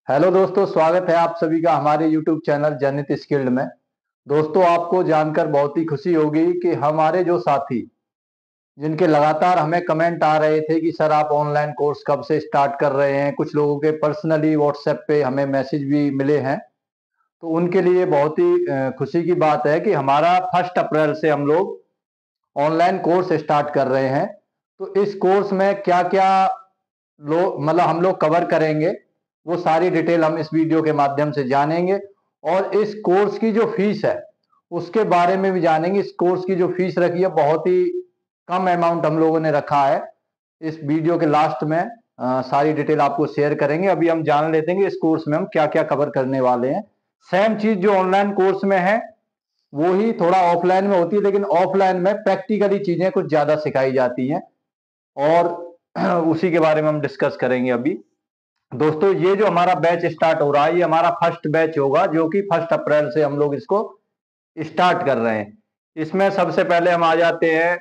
Hello दोस्तों, स्वागत है आप सभी का हमारे YouTube चैनल जनित स्किल्ड में। दोस्तों, आपको जानकर बहुत ही खुशी होगी कि हमारे जो साथी जिनके लगातार हमें कमेंट आ रहे थे कि सर आप ऑनलाइन कोर्स कब से स्टार्ट कर रहे हैं, कुछ लोगों के पर्सनली व्हाट्सएप पे हमें मैसेज भी मिले हैं, तो उनके लिए बहुत ही खुशी की बात है कि हमारा 1 अप्रैल से हम लोग ऑनलाइन कोर्स स्टार्ट कर रहे हैं। तो इस कोर्स में क्या क्या हम लोग कवर करेंगे, वो सारी डिटेल हम इस वीडियो के माध्यम से जानेंगे। और इस कोर्स की जो फीस है उसके बारे में भी जानेंगे। इस कोर्स की जो फीस रखी है बहुत ही कम अमाउंट हम लोगों ने रखा है। इस वीडियो के लास्ट में सारी डिटेल आपको शेयर करेंगे। अभी हम जान लेते हैं कि इस कोर्स में हम क्या क्या कवर करने वाले हैं। सेम चीज जो ऑनलाइन कोर्स में है वो ही थोड़ा ऑफलाइन में होती है, लेकिन ऑफलाइन में प्रैक्टिकली चीजें कुछ ज्यादा सिखाई जाती हैं और उसी के बारे में हम डिस्कस करेंगे अभी। दोस्तों, ये जो हमारा बैच स्टार्ट हो रहा है ये हमारा फर्स्ट बैच होगा, जो कि 1 अप्रैल से हम लोग इसको स्टार्ट कर रहे हैं। इसमें सबसे पहले हम आ जाते हैं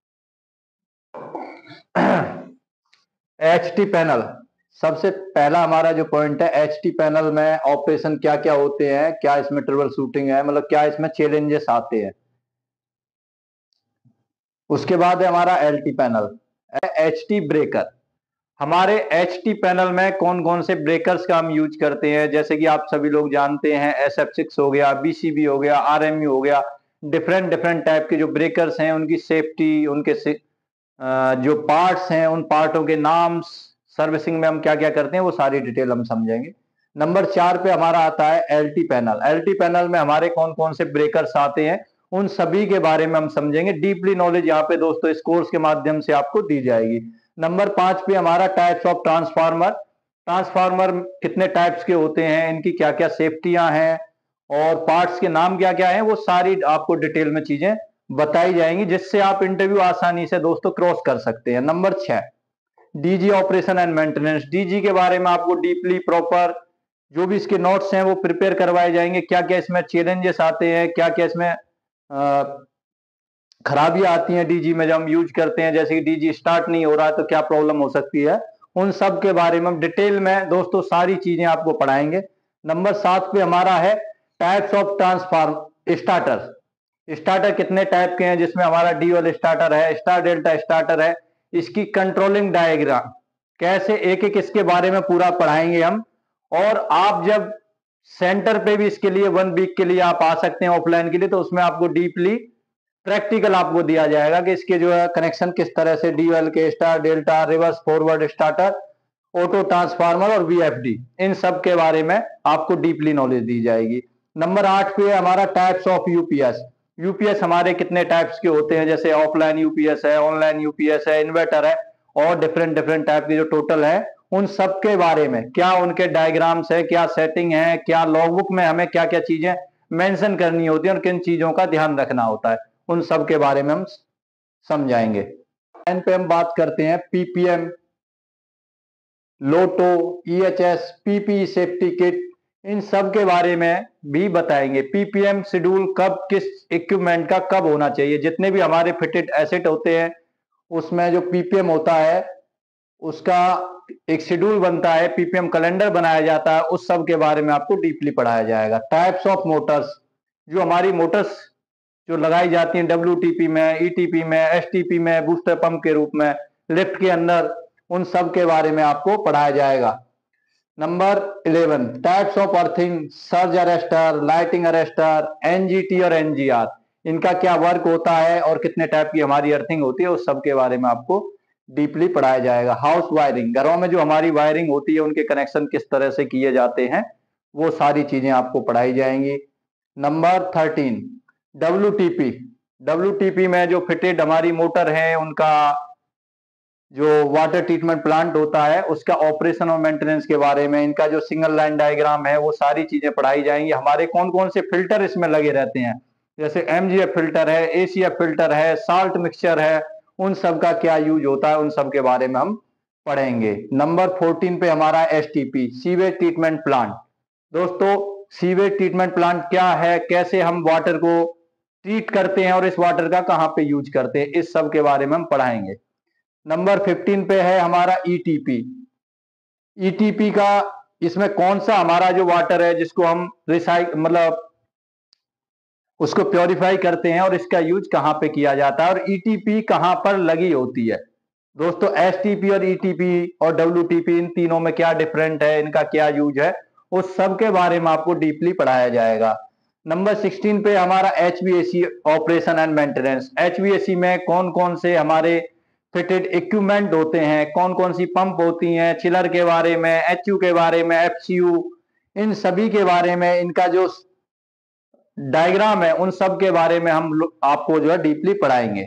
HT पैनल। सबसे पहला हमारा जो पॉइंट है, HT पैनल में ऑपरेशन क्या क्या होते हैं, क्या इसमें ट्रबल शूटिंग है, मतलब क्या इसमें चैलेंजेस आते हैं। उसके बाद है हमारा LT पैनल, HT ब्रेकर। हमारे HT पैनल में कौन कौन से ब्रेकर्स का हम यूज करते हैं, जैसे कि आप सभी लोग जानते हैं SF6 हो गया, BCB हो गया, RMU हो गया। डिफरेंट डिफरेंट टाइप के जो ब्रेकर्स हैं उनकी सेफ्टी, उनके जो पार्ट्स हैं उन पार्टों के नाम, सर्विसिंग में हम क्या क्या करते हैं, वो सारी डिटेल हम समझेंगे। नंबर 4 पे हमारा आता है LT पैनल। LT पैनल में हमारे कौन कौन से ब्रेकर्स आते हैं उन सभी के बारे में हम समझेंगे। डीपली नॉलेज यहाँ पे दोस्तों इस कोर्स के माध्यम से आपको दी जाएगी। नंबर 5 पे हमारा टाइप्स ऑफ ट्रांसफार्मर। ट्रांसफार्मर कितने टाइप्स के होते हैं, इनकी क्या क्या सेफ्टियां हैं और पार्ट्स के नाम क्या क्या हैं, वो सारी आपको डिटेल में चीजें बताई जाएंगी, जिससे आप इंटरव्यू आसानी से दोस्तों क्रॉस कर सकते हैं। नंबर 6, DG operation and maintenance. DG के बारे में आपको डीपली प्रॉपर जो भी इसके नोट्स हैं वो प्रिपेयर करवाए जाएंगे। क्या क्या इसमें चैलेंजेस आते हैं, क्या क्या इसमें खराबियां आती हैं DG में जब हम यूज करते हैं, जैसे कि DG स्टार्ट नहीं हो रहा है तो क्या प्रॉब्लम हो सकती है, उन सब के बारे में हम डिटेल में दोस्तों सारी चीजें आपको पढ़ाएंगे। नंबर 7 पे हमारा है types of transform starter. Starter कितने टाइप के हैं, जिसमें हमारा ड्यूअल स्टार्टर है, स्टार डेल्टा स्टार्टर है। इसकी कंट्रोलिंग डायग्राम कैसे, एक एक इसके बारे में पूरा पढ़ाएंगे हम। और आप जब सेंटर पे भी इसके लिए 1 वीक के लिए आप आ सकते हैं ऑफलाइन के लिए, तो उसमें आपको डीपली प्रैक्टिकल आपको दिया जाएगा कि इसके जो है कनेक्शन किस तरह से, ड्यूअल के, star delta, reverse forward starter, auto transformer और VFD, इन सब के बारे में आपको डीपली नॉलेज दी जाएगी। नंबर 8 पे हमारा टाइप्स ऑफ यूपीएस। यूपीएस हमारे कितने टाइप्स के होते हैं, जैसे ऑफलाइन यूपीएस है, ऑनलाइन यूपीएस है, इन्वर्टर है, और डिफरेंट डिफरेंट टाइप के जो टोटल है उन सब के बारे में, क्या उनके डायग्राम्स है, क्या सेटिंग है, क्या लॉगबुक में हमें क्या क्या चीजें मेंशन करनी होती है और किन चीजों का ध्यान रखना होता है, उन सब के बारे में हम समझाएंगे। एन पे हम बात करते हैं PPM, LOTO, EHS, PPE safety kit, इन सब के बारे में भी बताएंगे। PPM शेड्यूल कब किस इक्विपमेंट का कब होना चाहिए, जितने भी हमारे फिटेड एसेट होते हैं उसमें जो PPM होता है उसका एक शेड्यूल बनता है, PPM कैलेंडर बनाया जाता है, उस सब के बारे में आपको डीपली पढ़ाया जाएगा। टाइप्स ऑफ मोटर्स, जो हमारी मोटर्स जो लगाई जाती हैं WTP में, ETP में, STP में, बूस्टर पंप के रूप में, लिफ्ट के अंदर, उन सब के बारे में आपको पढ़ाया जाएगा। नंबर 11, types of earthing, surge arrester, lighting arrester, NGT और NGR, इनका क्या वर्क होता है और कितने टाइप की हमारी अर्थिंग होती है, उस सब के बारे में आपको डीपली पढ़ाया जाएगा। हाउस वायरिंग, घरों में जो हमारी वायरिंग होती है उनके कनेक्शन किस तरह से किए जाते हैं, वो सारी चीजें आपको पढ़ाई जाएंगी। नंबर 13, WTP में जो फिटेड हमारी मोटर है उनका जो वाटर ट्रीटमेंट प्लांट होता है उसका ऑपरेशन और मेंटेनेंस के बारे में, इनका जो सिंगल लाइन डायग्राम है वो सारी चीजें पढ़ाई जाएंगी। हमारे कौन कौन से फिल्टर इसमें लगे रहते हैं, जैसे MGF फिल्टर है, ACF फिल्टर है, साल्ट मिक्सचर है, उन सब का क्या यूज होता है, उन सब के बारे में हम पढ़ेंगे। नंबर 14 पे हमारा STP, सीवेज ट्रीटमेंट प्लांट। दोस्तों, सीवेज ट्रीटमेंट प्लांट क्या है, कैसे हम वाटर को ट्रीट करते हैं और इस वाटर का कहां पे यूज करते हैं, इस सब के बारे में हम पढ़ाएंगे। नंबर 15 पे है हमारा ETP। ETP का इसमें कौन सा हमारा जो वाटर है जिसको हम मतलब उसको प्योरीफाई करते हैं और इसका यूज कहां पे किया जाता है और ईटीपी कहां पर लगी होती है। दोस्तों एसटीपी और ईटीपी और डब्ल्यूटीपी इन तीनों में क्या डिफरेंट है, इनका क्या यूज है, उस सब के बारे में आपको डीपली पढ़ाया जाएगा। नंबर 16 पे हमारा HVAC operation and maintenance. HVAC में कौन कौन से हमारे फिटेड इक्विपमेंट होते हैं, कौन कौन सी पंप होती हैं, चिलर के बारे में, एचयू के बारे में, एफसीयू, इन सभी के बारे में, इनका जो डायग्राम है उन सब के बारे में हम आपको जो है डीपली पढ़ाएंगे।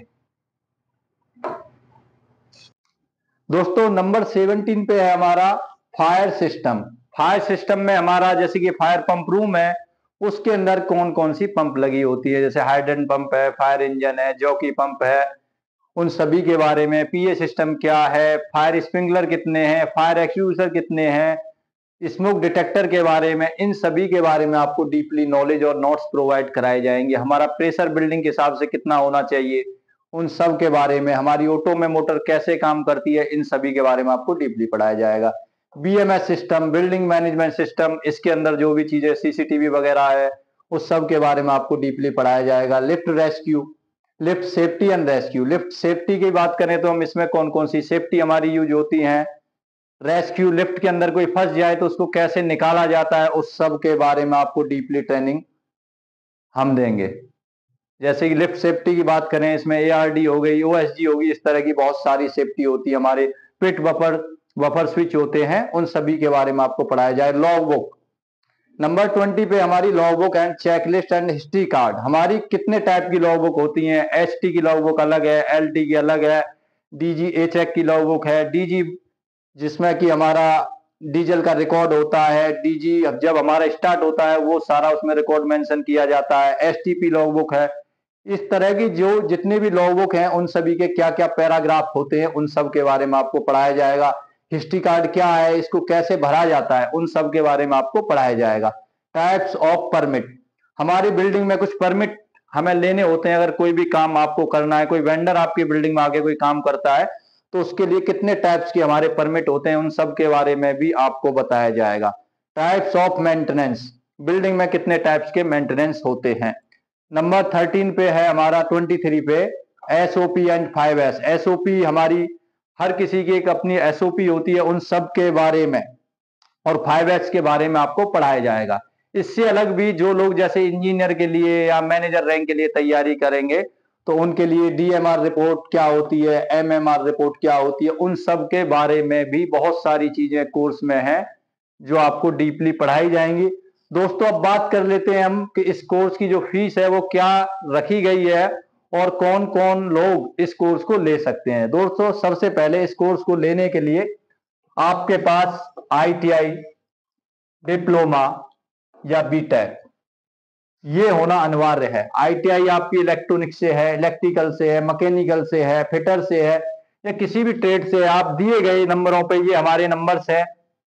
दोस्तों नंबर 17 पे है हमारा फायर सिस्टम। फायर सिस्टम में हमारा जैसे कि फायर पंप रूम है, उसके अंदर कौन कौन सी पंप लगी होती है, जैसे हाइड्रेंट पंप है, फायर इंजन है, जॉकी पंप है, उन सभी के बारे में, पीए सिस्टम क्या है, फायर स्प्रिंकलर कितने हैं, फायर एक्सटिंग्विशर कितने हैं, स्मोक डिटेक्टर के बारे में, इन सभी के बारे में आपको डीपली नॉलेज और नोट्स प्रोवाइड कराए जाएंगे। हमारा प्रेशर बिल्डिंग के हिसाब से कितना होना चाहिए, उन सब के बारे में, हमारी ऑटो में मोटर कैसे काम करती है, इन सभी के बारे में आपको डीपली पढ़ाया जाएगा। BMS system, building management system, इसके अंदर जो भी चीजें सीसीटीवी वगैरह है उस सब के बारे में आपको डीपली पढ़ाया जाएगा। Lift rescue, lift safety and rescue. Lift safety की बात करें तो हम इसमें कौन कौन सी सेफ्टी हमारी यूज होती है, रेस्क्यू, लिफ्ट के अंदर कोई फंस जाए तो उसको कैसे निकाला जाता है, उस सब के बारे में आपको डीपली ट्रेनिंग हम देंगे। जैसे कि लिफ्ट सेफ्टी की बात करें, इसमें एआरडी हो गई, ओएसजी होगी, इस तरह की बहुत सारी सेफ्टी होती है। हमारे पिट बफर स्विच होते हैं, उन सभी के बारे में आपको पढ़ाया जाए। लॉग बुक नंबर 20 पे हमारी log book and checklist and history card. हमारी कितने टाइप की लॉग बुक होती हैं, एचटी की लॉग बुक अलग है, एलटी की अलग है, डीजी एचएक की लॉग बुक है, डीजी जिसमें कि हमारा डीजल का रिकॉर्ड होता है, डीजी जब हमारा स्टार्ट होता है वो सारा उसमें रिकॉर्ड मेंशन किया जाता है, एसटीपी लॉग बुक है। इस तरह की जो जितने भी लॉग बुक हैं उन सभी के क्या क्या पैराग्राफ होते हैं, उन सब के बारे में आपको पढ़ाया जाएगा। हिस्ट्री कार्ड क्या है, इसको कैसे भरा जाता है, उन सब के बारे में आपको पढ़ाया जाएगा। टाइप्स ऑफ परमिट, हमारी बिल्डिंग में कुछ परमिट हमें लेने होते हैं। अगर कोई भी काम आपको करना है, कोई वेंडर आपकी बिल्डिंग में आके कोई काम करता है तो उसके लिए कितने टाइप्स के हमारे परमिट होते हैं, उन सब के बारे में भी आपको बताया जाएगा। टाइप्स ऑफ मेंटेनेंस, बिल्डिंग में कितने टाइप्स के मेंटेनेंस होते हैं। नंबर 13 पे है हमारा 23 पे एसओपी एंड 5S। एसओपी हमारी हर किसी की एक अपनी एसओपी होती है, उन सब के बारे में और 5S के बारे में आपको पढ़ाया जाएगा। इससे अलग भी जो लोग जैसे इंजीनियर के लिए या मैनेजर रैंक के लिए तैयारी करेंगे तो उनके लिए डीएमआर रिपोर्ट क्या होती है, एमएमआर रिपोर्ट क्या होती है, उन सब के बारे में भी बहुत सारी चीजें कोर्स में है जो आपको डीपली पढ़ाई जाएंगी। दोस्तों अब बात कर लेते हैं हम कि इस कोर्स की जो फीस है वो क्या रखी गई है और कौन कौन लोग इस कोर्स को ले सकते हैं। दोस्तों सबसे पहले इस कोर्स को लेने के लिए आपके पास आईटीआई, डिप्लोमा या बीटेक ये होना अनिवार्य है। आईटीआई आपकी इलेक्ट्रॉनिक से है, इलेक्ट्रिकल से है, मैकेनिकल से है, फिटर से है या किसी भी ट्रेड से। आप दिए गए नंबरों पे, ये हमारे नंबर्स है,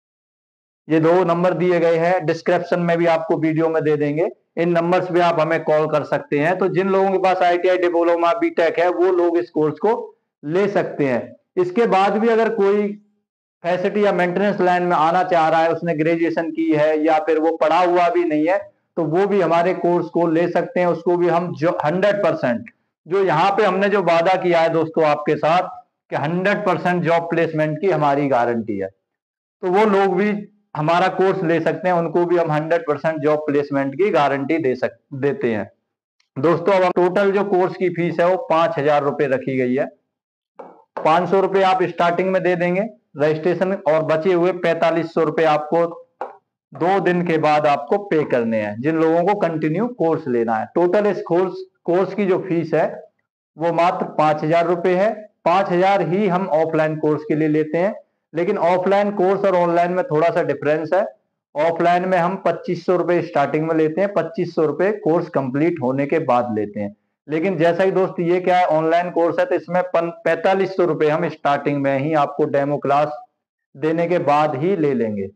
ये 2 नंबर दिए गए हैं, डिस्क्रिप्शन में भी आपको वीडियो में दे देंगे। इन नंबर्स पे आप हमें कॉल कर सकते हैं। तो जिन लोगों के पास आईटीआई, डिप्लोमा, बीटेक है वो लोग इस कोर्स को ले सकते हैं। इसके बाद भी अगर कोई फैसिलिटी या मेंटेनेंस लाइन में आना चाह रहा है, उसने ग्रेजुएशन की है या फिर वो पढ़ा हुआ भी नहीं है, तो वो भी हमारे कोर्स को ले सकते हैं। उसको भी हम जो 100% जो यहाँ पे हमने जो वादा किया है दोस्तों आपके साथ कि 100% जॉब प्लेसमेंट की हमारी गारंटी है, तो वो लोग भी हमारा कोर्स ले सकते हैं। उनको भी हम 100% जॉब प्लेसमेंट की गारंटी देते हैं। दोस्तों अब टोटल जो कोर्स की फीस है वो 5,000 रुपए रखी गई है। 500 रुपए आप स्टार्टिंग में दे देंगे रजिस्ट्रेशन और बचे हुए 4500 रुपए आपको 2 दिन के बाद आपको पे करने हैं, जिन लोगों को कंटिन्यू कोर्स लेना है। टोटल इस कोर्स की जो फीस है वो मात्र 5,000 रुपए है। 5,000 ही हम ऑफलाइन कोर्स के लिए लेते हैं, लेकिन ऑफलाइन कोर्स और ऑनलाइन में थोड़ा सा डिफरेंस है। ऑफलाइन में हम 2500 रुपए स्टार्टिंग में लेते हैं, 2500 रुपए कोर्स कंप्लीट होने के बाद लेते हैं। लेकिन जैसा कि दोस्त ये क्या है, ऑनलाइन कोर्स है तो इसमें 4500 रुपए हम स्टार्टिंग में ही आपको डेमो क्लास देने के बाद ही ले लेंगे।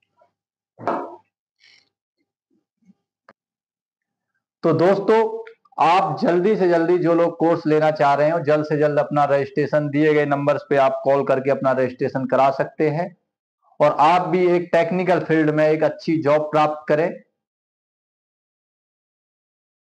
तो दोस्तों आप जल्दी से जल्दी जो लोग कोर्स लेना चाह रहे हो जल्द से जल्द अपना रजिस्ट्रेशन दिए गए नंबर्स पे आप कॉल करके अपना रजिस्ट्रेशन करा सकते हैं और आप भी एक टेक्निकल फील्ड में एक अच्छी जॉब प्राप्त करें।